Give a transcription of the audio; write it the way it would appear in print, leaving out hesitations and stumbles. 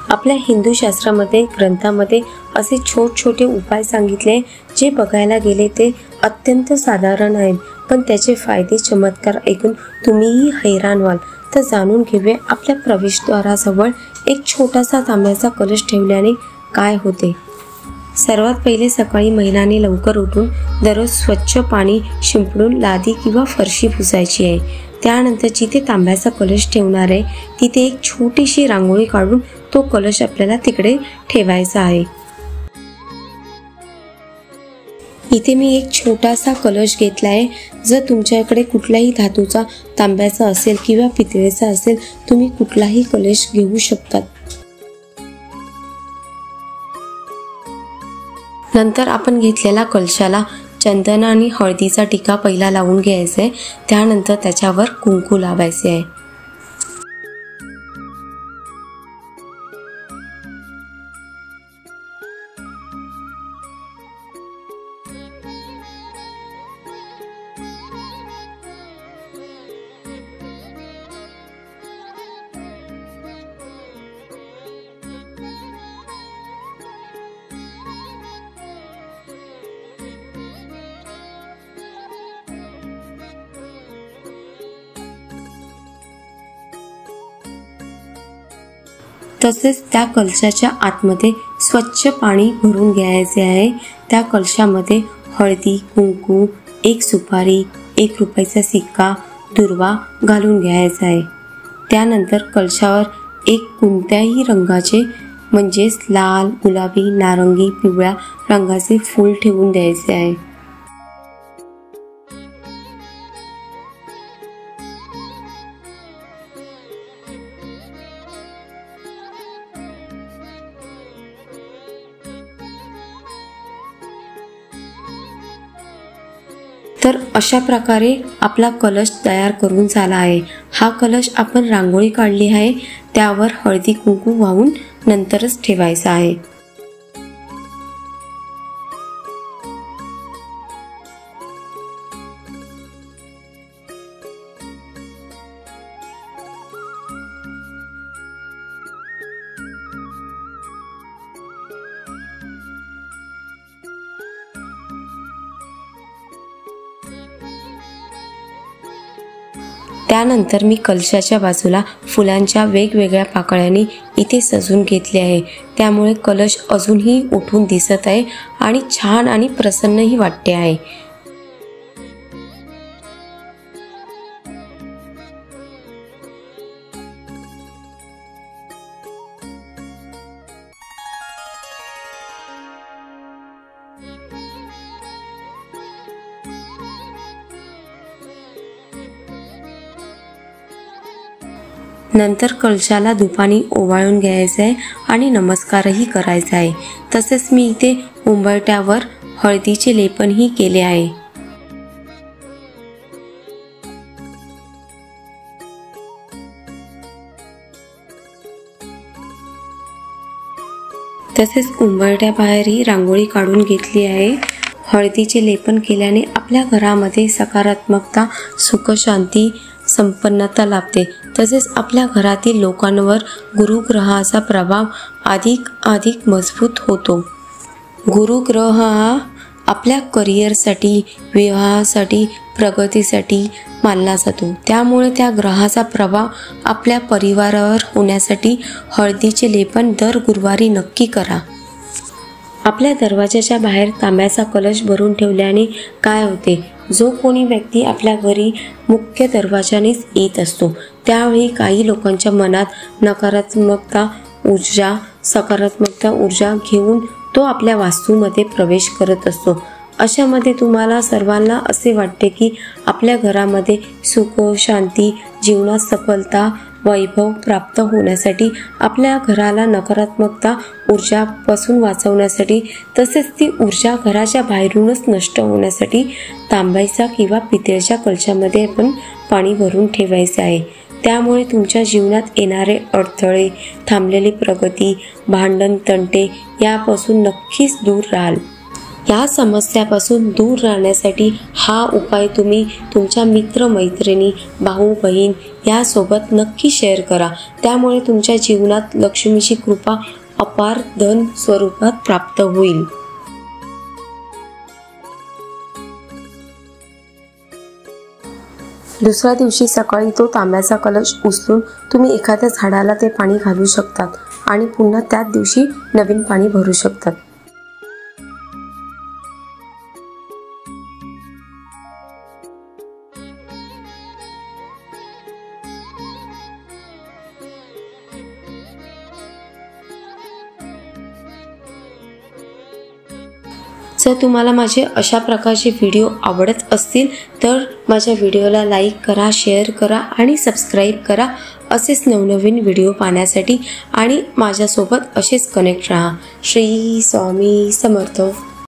आपल्या हिंदू शास्त्रामध्ये ग्रंथामध्ये असे छोटे उपाय सांगितले जे बघायला गेले ते अत्यंत साधारण आहेत, पण त्याचे फायदे चमत्कार ऐकून तुम्हीही हैराण व्हाल। तर जाणून घेऊया आपल्या प्रवेशद्वाराजवळ एक छोटासा तांब्याचा कलश ठेवल्याने काय होते। सर्वात पहिले सकाळी महिलांनी लवकर उठून दररोज स्वच्छ पाणी शिंपडून लादी किंवा फरशी पुसायची आहे। त्यानंतर जिथे तांब्याचा कलश ठेवणार आहे तिथे एक छोटीशी रांगोळी काढून तो कलश आपल्याला तिकडे ठेवायचा आहे। इथे मी एक छोटासा कलश घेतला आहे। जर तुमच्याकडे कुठलाही धातूचा, तांब्याचा असेल किंवा पितळेचा असेल, तुम्ही कुठलाही कलश घेऊ शकतात। नंतर आपण घेतलेल्या कलशाला चंदन आणि हळदीचा टिका पहिला लावून घ्यायचा आहे। त्यानंतर त्याच्यावर कुंकू लावायचे आहे। तसेच त्या कलशाच्या आतमध्ये स्वच्छ पाणी भरून घ्यायचे आहे। त्या कलशामध्ये हळदी, कुंकू, एक सुपारी, 1 रुपयाचा सिक्का, दुर्वा घालून घ्यायचा आहे। त्यानंतर कलशावर एक कोणत्याही रंगाचे म्हणजेच लाल, गुलाबी, नारंगी, पिवळ्या रंगाचे फूल ठेवून द्यायचे आहे। तर अशा प्रकारे आपला कलश तयार करून झाला आहे। हा कलश आपण रांगोळी काढली आहे, त्यावर हळदी कुंकू वाहून नंतरच ठेवायचा आहे। त्यानंतर मी कलशाच्या बाजूला फुलांच्या वेगवेगळ्या पाकळ्यांनी इथे सजून घेतले आहे। त्यामुळे कलश अजूनही उठून दिसत आहे आणि छान आणि प्रसन्नही वाटते आहे। नंतर कलशाला धुपाने ओवाळून घ्यायचे आहे आणि नमस्कारही करायचा आहे। तसेच मी इथे उंबरठ्यावर हळदीचे लेपनही केले आहे। तसेच उंबरठ्याबाहेरही रांगोळी काढून घेतली आहे। हळदीचे लेपन केल्याने आपल्या घरामध्ये सकारात्मकता, सुख, शांती, संपन्नता लाभते। तसेच आपल्या घरातील लोकांवर गुरुग्रहाचा प्रभाव अधिक मजबूत होतो। गुरुग्रह हा आपल्या करिअरसाठी, विवाहासाठी, प्रगतीसाठी मानला जातो। त्यामुळे त्या ग्रहाचा प्रभाव आपल्या परिवारावर होण्यासाठी हळदीचे लेपन दर गुरुवारी नक्की करा। आपल्या दरवाजाच्या बाहेर तांब्याचा कलश भरून ठेवल्याने काय होते, जो कोणी व्यक्ती आपल्या घरी मुख्य दरवाजानेच येत असतो त्यावेळी काही लोकांच्या मनात नकारात्मकता ऊर्जा, सकारात्मकता ऊर्जा घेऊन तो आपल्या वास्तूमध्ये प्रवेश करत असतो। अशामध्ये तुम्हाला सर्वांना असे वाटते की आपल्या घरामध्ये सुख, शांती, जीवनात सफलता, वैभव प्राप्त होण्यासाठी, आपल्या घराला नकारात्मकता ऊर्जापासून वाचवण्यासाठी, तसेच ती ऊर्जा घराच्या बाहेरूनच नष्ट होण्यासाठी तांब्याच्या किंवा पितळेच्या कलशामध्ये आपण पाणी भरून ठेवायचे आहे। त्यामुळे तुमच्या जीवनात येणारे अडथळे, थांबलेली प्रगती, भांडण, तंटे यापासून नक्कीच दूर राहाल। या समस्यापासून दूर राहण्यासाठी हा उपाय तुम्ही तुमच्या मित्रमैत्रिणी, भाऊ बहीण यासोबत नक्की शेअर करा. त्यामुळे तुमच्या जीवनात लक्ष्मीची कृपा अपार धन स्वरूपात प्राप्त होईल. दुसऱ्या दिवशी सकाळी तो तांब्याचा कलश उचलून तुम्ही एखाद्या झाडाला ते पाणी घालू शकतात आणि पुन्हा त्याच दिवशी नवीन पाणी भरू शकतात. जर तुम्हाला माझे अशा प्रकारचे व्हिडिओ आवडत असतील तर माझ्या व्हिडिओला लाईक करा, शेअर करा आणि सबस्क्राईब करा. असेच नवनवीन व्हिडिओ पाहण्यासाठी आणि माझ्यासोबत असेच कनेक्ट राहा. श्री स्वामी समर्थ.